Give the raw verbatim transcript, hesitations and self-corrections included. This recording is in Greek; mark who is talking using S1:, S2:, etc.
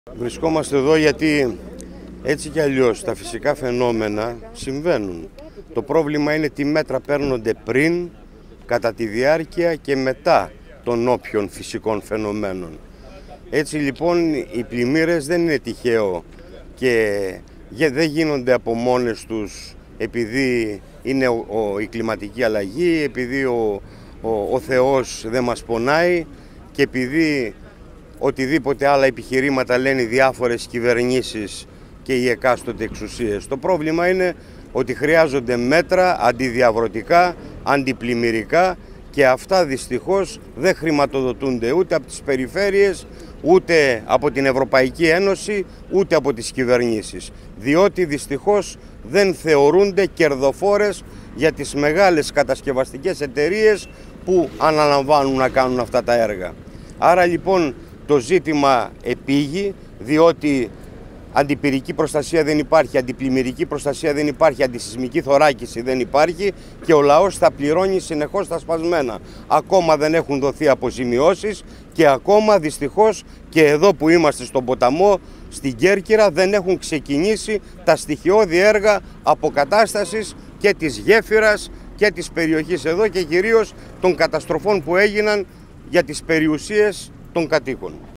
S1: Βρισκόμαστε εδώ γιατί έτσι κι αλλιώς τα φυσικά φαινόμενα συμβαίνουν. Το πρόβλημα είναι τι μέτρα παίρνονται πριν, κατά τη διάρκεια και μετά των όποιων φυσικών φαινομένων. Έτσι λοιπόν οι πλημμύρες δεν είναι τυχαίο και δεν γίνονται από μόνες τους επειδή είναι ο, ο, η κλιματική αλλαγή, επειδή ο, ο, ο Θεός δεν μας πονάει και επειδή οτιδήποτε άλλα επιχειρήματα λένε διάφορες κυβερνήσεις και οι εκάστοτε εξουσίες. Το πρόβλημα είναι ότι χρειάζονται μέτρα αντιδιαβρωτικά, αντιπλημμυρικά και αυτά δυστυχώς δεν χρηματοδοτούνται ούτε από τις περιφέρειες, ούτε από την Ευρωπαϊκή Ένωση, ούτε από τις κυβερνήσεις. Διότι δυστυχώς δεν θεωρούνται κερδοφόρες για τις μεγάλες κατασκευαστικές εταιρείες που αναλαμβάνουν να κάνουν αυτά τα έργα. Άρα λοιπόν το ζήτημα επήγει, διότι αντιπυρική προστασία δεν υπάρχει, αντιπλημμυρική προστασία δεν υπάρχει, αντισυσμική θωράκιση δεν υπάρχει και ο λαός θα πληρώνει συνεχώς τα σπασμένα. Ακόμα δεν έχουν δοθεί αποζημιώσεις και ακόμα δυστυχώς και εδώ που είμαστε στον ποταμό, στην Κέρκυρα, δεν έχουν ξεκινήσει τα στοιχειώδη έργα αποκατάστασης και της γέφυρας και της περιοχής εδώ και κυρίως των καταστροφών που έγιναν για τις περιουσίες των κατοίκων.